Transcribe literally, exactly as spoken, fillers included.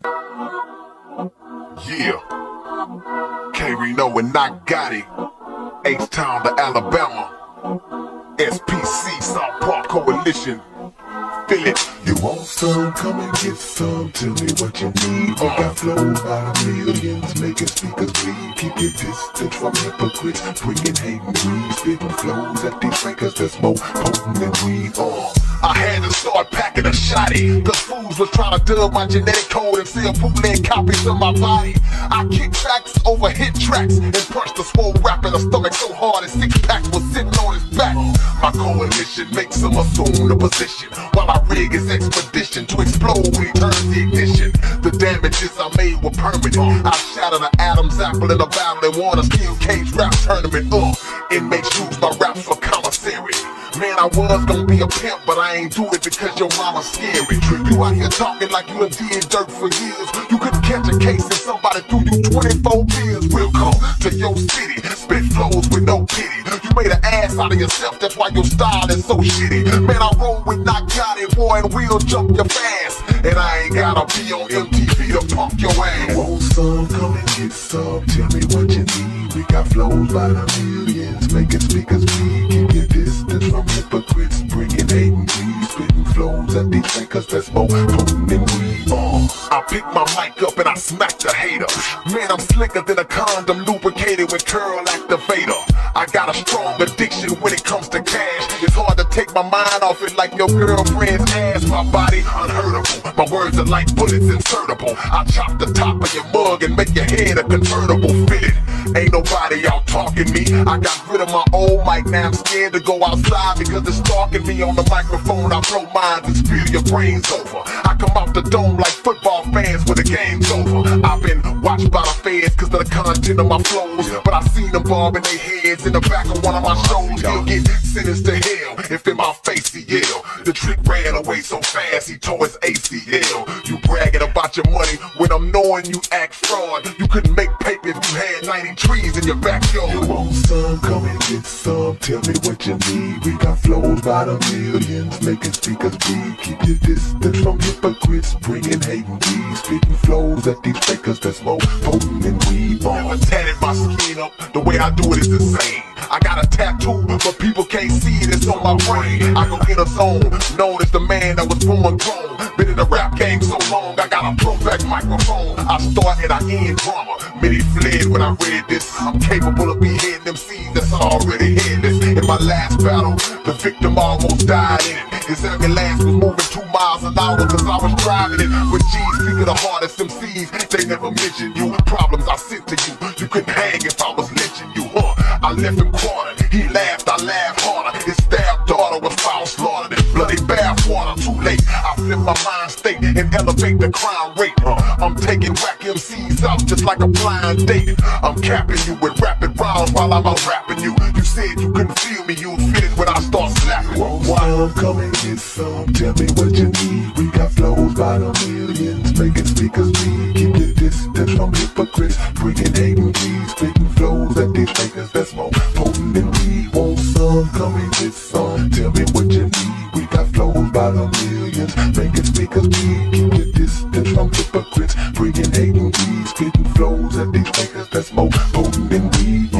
Yeah, K-Reno and I got it. H-Town to Alabama. S P C, South Park Coalition. Feel it. You want some? Come and get some. Tell me what you need. We got flows by the millions, making speakers bleed. Keep your distance from hypocrites, bringing hate and greed. Spitting flows at these fakers that's more potent than weed. Uh. I had to start packing a shotty, cause fools was trying to dub my genetic code and sell bootleg copies of my body. I kick tracks over hit tracks and punched the swole rap in the stomach so hard his six pack was sitting on his back. My coalition makes him assume the position, while I rig his expedition to explode when he turns the ignition. The damages I made were permanent. I shattered an Adam's apple in a battle and won a steel cage rap tournament. Uh, inmates use my raps for commissary. Man, I was gonna be a pimp, but I ain't do it because your mama's scary. You out here talking like you done did dirt for years. You couldn't catch a case if somebody threw you twenty-four beers. We'll come to your city, spit flows with no pity. You made an ass out of yourself, that's why your style is so shitty. Man, I roll with Not Got It, boy, and we'll jump your fast. And I ain't gotta be on M T V to pump your ass. You want some? Come and get some. Tell me what you need. We got flows by the millions, making speakers bleed. Keep your distance from hypocrites, bringing hate and greed. Spitting flows at these fakers that's more potent than weed. Uh. I pick my mic up and I smack the hater. Man, I'm slicker than a condom lubricated with curl activator. I got a strong addiction when it comes to cash. It's hard to take my mind off it like your girlfriend's ass. My body unhurtable, my words are like bullets insertable. I chop the top of your mug and make your head a convertible fitted. Ain't nobody out talking me. I got rid of my old mic, now I'm scared to go outside because it's stalking me on the microphone. I blow minds and spill your brains over. I come out the dome like football fans when the game's over. I've been watched by the feds cause of the content of my flows, but I seen them bobbing their heads in the back of one of my shows. He'll get sentenced to hell if in my face he yell. The trick ran away so fast he tore his A C L. You bragging about your money when I'm knowing you act fraud. You couldn't make paper if you had ninety trees in your backyard. You want some? Come and get some. Tell me what you need. We got flows by the millions, making speakers bleed. Keep your distance from hypocrites, bringing hate and greed. Spitting flows at these fakers that's more potent than weed. Never tatted my skin up, the way I do it is insane. I got a tattoo, but people can't see it, it's on my brain. I go in a zone, known as the man that was born grown. Been in the rap game so long, I got a throwback microphone. I start and I end drama. Many fled when I read this. I'm capable of beheading them seeds that's already headless. In my last battle, the victim almost died in it. His ambulance was moving two miles an hour cause I was driving it. With G's, speak of the hardest M Cs, they never mentioned you. Problems I sent to you, you couldn't hang if I was lynching you, huh? I left him cornered, he laughed, I laughed harder. His stabbed daughter was found slaughtered in bloody bathwater. Too late, I flip my mind state and elevate the crime rate. uh, I'm taking whack M Cs out just like a blind date. I'm capping you with rapid rounds while I'm out rapping you. You said you couldn't feel me, you'd feel it when I start slapping. Want some? Come and get some. Tell me what you need. We got flows by the millions, making speakers bleed. Keep your distance from hypocrites, bringing hate and greed. Spitting flows at these fakers that's more potent than weed. Want some? Come and get some. Tell me what you need. We got flows by the millions, making speakers bleed. Keep your distance from hypocrites, bringing hate and greed. Spitting flows at these fakers that's more potent than weed.